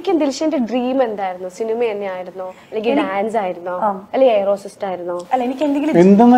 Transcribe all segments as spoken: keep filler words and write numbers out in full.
ശരിക്കും ദിൽഷന്റെ ഡ്രീം എന്തായിരുന്നു? സിനിമ തന്നെയായിരുന്നോ, അല്ലെങ്കിൽ ഡാൻസ് ആയിരുന്നോ, അല്ലെങ്കിൽ എയർ ഹോസ്റ്റസ് ആയിരുന്നോ? അല്ല എനിക്ക് എന്തെങ്കിലും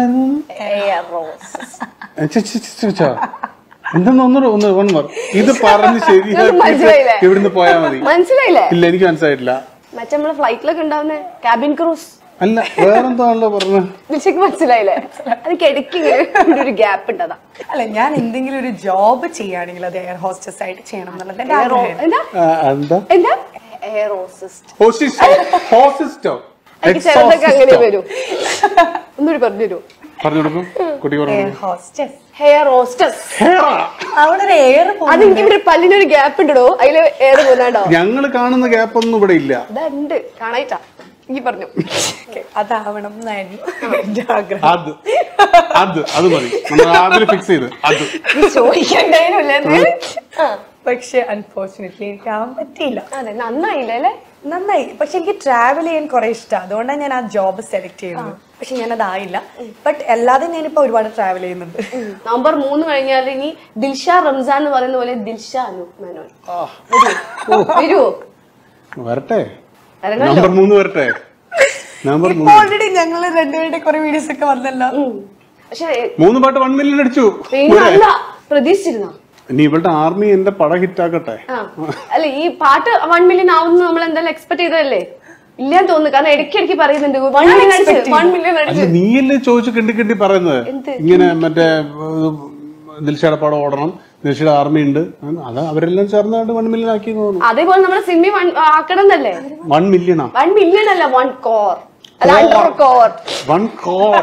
ഇത് പറഞ്ഞ് ശരിയാക്കി ഇവിടുന്ന് പോയാ മതി. മനസ്സിലായില്ലേ? ഇല്ല, എനിക്ക് മനസ്സിലായിട്ടില്ല. മറ്റേ നമ്മള് ഫ്ലൈറ്റിലൊക്കെ ഉണ്ടാവുന്ന ക്യാബിൻ ക്രൂസ് അല്ല, വേറെന്താണല്ലോ പറഞ്ഞത്. ദിൽഷയ്ക്ക് മനസ്സിലായില്ലേ? അത് കിടക്കി ഒരു ഗ്യാപ്പ് ഉണ്ടതാ. അല്ല ഞാൻ എന്തെങ്കിലും ഒരു ജോബ് ചെയ്യുകയാണെങ്കിൽ അത് എയർ ഹോസ്റ്റസ് ആയിട്ട് ചെയ്യണം എന്നുള്ളത് എന്താ എന്താ എയർ ഹോസ്റ്റോ? എനിക്ക് ചിലതൊക്കെ അങ്ങനെ വരും. ഒന്നുകൂടി പറഞ്ഞു തരൂ. പറഞ്ഞു കൊടുക്കും കുട്ടി. Hair hostess. അവിടെ ഒരു എയർ അത് എനിക്ക് ഇവിടെ പല്ലിനൊരു ഗ്യാപ്പ് ഉണ്ടോ, അതില് എയർ പോകുന്നുണ്ടോ? ഞങ്ങള് കാണുന്ന ഗ്യാപ്പ് ഒന്നും ഇവിടെ ഇല്ല. അതുണ്ട്, കാണായിട്ടാ ഈ പറഞ്ഞു. അതാവണം എന്നായിരുന്നു ആഗ്രഹം. അത് അത് അത് മതി, അതിൽ ഫിക്സ് ചെയ്ത് അത് ചോദിക്കണ്ടായിരുന്നു. പക്ഷെ അൺഫോർച്ചുനേറ്റ്ലി എനിക്ക് ആവാൻ പറ്റിയില്ല. അതെ, നന്നായില്ല അല്ലേ? നന്നായി. പക്ഷെ എനിക്ക് ട്രാവൽ ചെയ്യാൻ കുറെ ഇഷ്ടമാണ്, അതുകൊണ്ടാണ് ഞാൻ ആ ജോബ് സെലക്ട് ചെയ്യുന്നത്. പക്ഷെ ഞാനതായില്ല. ബട്ട് അല്ലാതെ ഞാനിപ്പോ ഒരുപാട് ട്രാവൽ ചെയ്യുന്നുണ്ട്. നവംബർ മൂന്ന് കഴിഞ്ഞാൽ ഇനി ദിൽഷ റംസാൻ എന്ന് പറയുന്ന പോലെ ദിൽഷ അനൂപ് മേനോൻ വരുവോ? വരട്ടെ, നവംബർ മൂന്ന് വരട്ടെ. ഓൾറെഡി ഞങ്ങള് രണ്ടുപേരുടെ കുറെ വീഡിയോസ് ഒക്കെ വന്നല്ലോ. പക്ഷെ മൂന്ന് പാട്ട് വൺ മില്യൺ അടിച്ചു. പ്രതീക്ഷിച്ചിരുന്നോ? ഇനി ഇവളുടെ ആർമി എന്റെ പടം ഹിറ്റാക്കട്ടെ. അല്ല, ഈ പാട്ട് വൺ മില്യൺ ആവുന്ന നമ്മൾ എന്തായാലും എക്സ്പെക്ട് ചെയ്തതല്ലേ? ഇല്ലാന്ന് തോന്നുന്നു, കാരണം ഇടയ്ക്കിടയ്ക്ക് പറയുന്നുണ്ട് വൺ മില്യൺ അടിച്ച് വൺ മില്യൺ അടിച്ച്. നീയല്ലേ ചോദിച്ചു കിണ്ടി കിണ്ടി പറയുന്നത് ഇങ്ങനെ, മറ്റേ ദിൽഷയുടെ പടം ഓടണം, ദിൽഷയുടെ ആർമി ഉണ്ട്, അത് അവരെല്ലാം ചേർന്നാണ്ട് വൺ മില്യൺ ആക്കി തോന്നുന്നു. അതേപോലെ നമ്മുടെ സിനിമ ആക്കണം എന്നല്ലേ? വൺ മില്യണാ? വൺ മില്യൺ അല്ല, വൺ കോർ. കോർ വൺ കോർ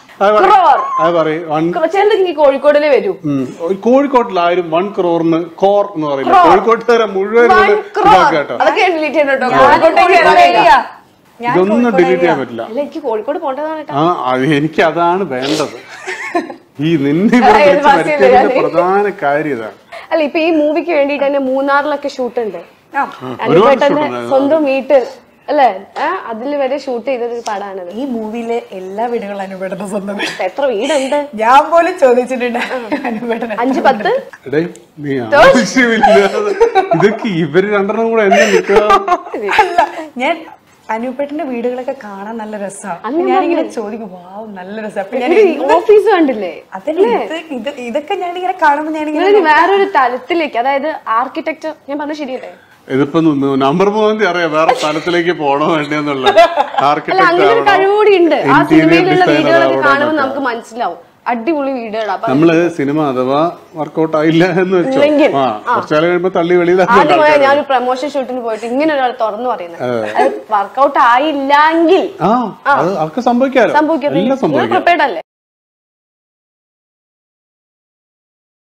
കോഴിക്കോടിലെ വരൂ. കോഴിക്കോട്ടിലായാലും വൺ ക്രോറിന് കോർ എന്ന് പറയില്ല. കോഴിക്കോട്ടുകാരെ മുഴുവൻ ഇതൊന്നും ഡിലീറ്റ് ചെയ്യാൻ പറ്റില്ല. എനിക്ക് കോഴിക്കോട് പോണ്ടതാണ്. ആ, എനിക്ക് അതാണ് വേണ്ടത്. ഈ നിന്നെ പ്രധാന കാര്യം ഇതാണ്. അല്ല, ഇപ്പൊ ഈ മൂവിക്ക് വേണ്ടിട്ട് തന്നെ മൂന്നാറിലൊക്കെ ഷൂട്ട് ഉണ്ട്. സ്വന്തം വീട്ടിൽ അല്ലേ, അതിൽ വരെ ഷൂട്ട് ചെയ്തൊരു പടാണ്. ഈ മൂവിയിലെ എല്ലാ വീടുകളും അനുപേട്ടന്റെ സ്വന്തം. എത്ര വീടുണ്ട് ഞാൻ പോലും ചോദിച്ചിട്ടുണ്ട്. അഞ്ച് പത്ത്. ഇതൊക്കെ ഇവര് രണ്ടെണ്ണം കൂടെ എന്നെ നിൽക്കുക. അല്ല, ഞാൻ അനൂപേട്ടന്റെ വീടുകളൊക്കെ കാണാൻ നല്ല രസമാണ്. ഞാനിങ്ങനെ ചോദിക്കും, വാവ് നല്ല രസം. ഓഫീസ് കണ്ടില്ലേ? അതല്ലേ ഇതൊക്കെ ഞാനിങ്ങനെ കാണുമ്പോ ഞാനിങ്ങനെ വേറൊരു തലത്തിലേക്ക്, അതായത് ആർക്കിടെക്ചർ. ഞാൻ പറഞ്ഞ ശരിയല്ലേ? ഇതിപ്പോ നമ്പർ മൂന്നാം തീയതി അറിയാം വേറെ സ്ഥലത്തിലേക്ക് പോണോ വേണ്ടെന്നുള്ള. അങ്ങനെ ഒരു കഴിവുകൂടി ഉണ്ട്. ആ സിനിമയിലുള്ള വീടുകളൊക്കെ കാണുമ്പോൾ നമുക്ക് മനസ്സിലാവും അടിപൊളി വീടുകളാ. നമ്മള് സിനിമ അഥവാ വർക്കൗട്ട് ആയില്ല എന്ന് വെച്ചോ, കുറച്ചാൽ കഴിയുമ്പോ തള്ളി വെളിയിൽ. ആദ്യമായി ഞാനൊരു പ്രൊമോഷൻ ഷൂട്ടിന് പോയിട്ട് ഇങ്ങനെ ഒരാൾ തുറന്നു പറയുന്നത്, അത് വർക്കൗട്ട് ആയില്ലെങ്കിൽ സംഭവിക്കാറ്. സംഭവിക്കാറ്. പ്രിപ്പയർഡ് അല്ലേ?